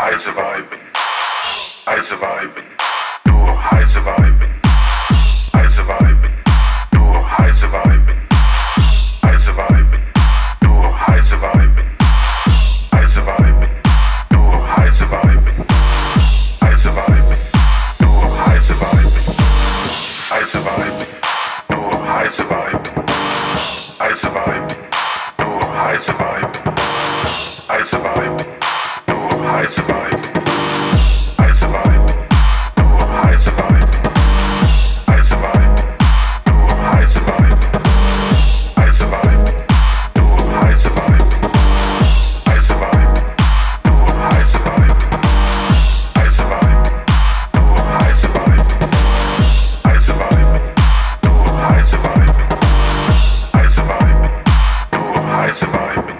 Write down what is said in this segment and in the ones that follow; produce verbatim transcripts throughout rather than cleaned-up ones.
Heisse Weiber, Heisse Weiber, Nur Heisse Weiber, Heisse Weiber, Nur Heisse Weiber, Heisse Weiber, Nur Heisse Weiber, Heisse Weiber, Nur Heisse Weiber, Heisse Weiber, Nur Heisse Weiber, Heisse Weiber, Nur Heisse Weiber, Heisse Weiber, Nur Heisse Weiber, Heisse Weiber, Nur Heisse Weiber, Heisse Weiber, Nur Heisse Weiber, Heisse Weiber, Nur Heisse Weiber, Heisse Weiber, Nur Heisse Weiber, Heisse Weiber, Nur Heisse Weiber, Heisse Weiber, Nur Heisse Weiber, Heisse Weiber, Nur Heisse Weiber, Heisse Weiber, Nur Heisse Weiber.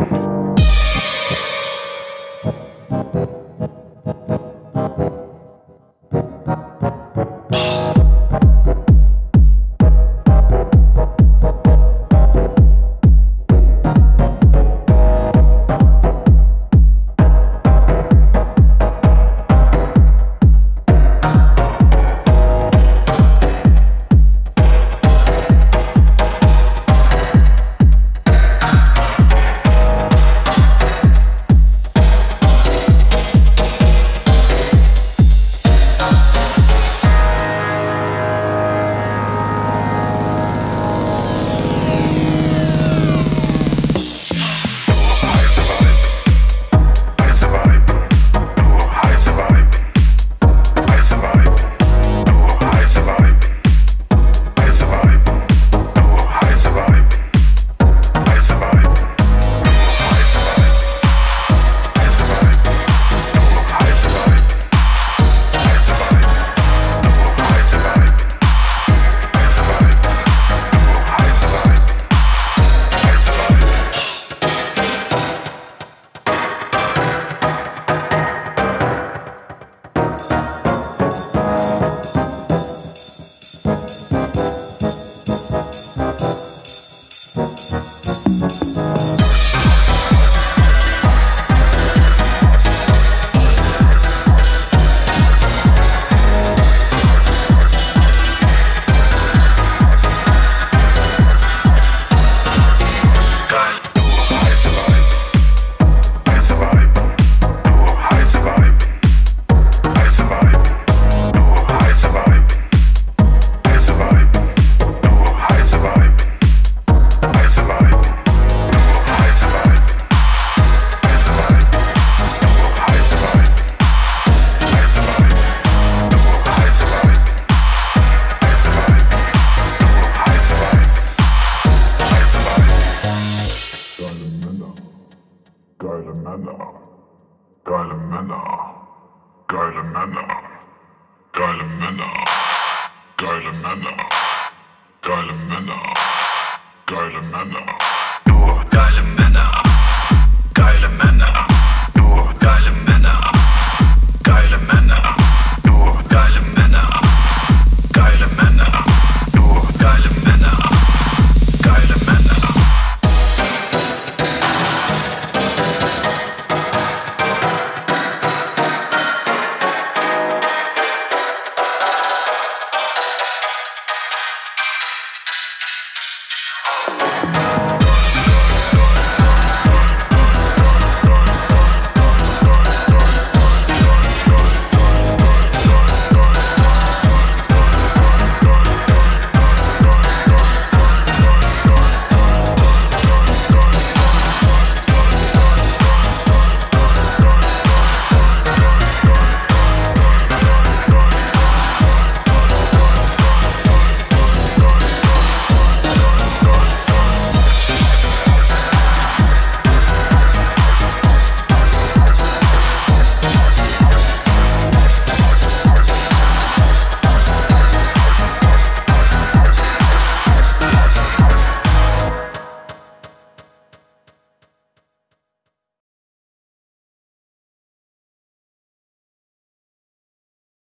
Geile Männer, geile Männer, geile Männer, geile Männer, geile Männer, geile Männer, geile Männer, nur geile Männer, geile Männer.